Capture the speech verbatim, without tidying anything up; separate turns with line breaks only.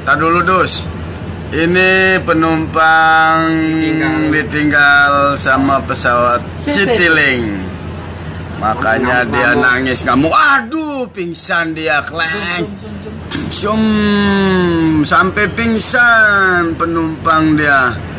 tar dulu Dus. Ini penumpang ditinggal, ditinggal sama pesawat Citylink. Makanya dia nangis ngamuk. Aduh, pingsan dia, kleng. Zum, sampai pingsan penumpang dia.